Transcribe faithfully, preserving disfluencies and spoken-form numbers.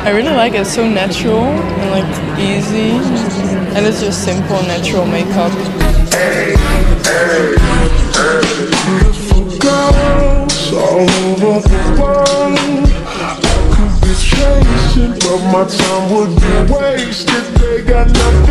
I really like it. It's so natural and like easy, and it's just simple, natural makeup. Hey, hey, hey. Girls all over the world, I could be chasing, but my time would be wasted. They got nothing.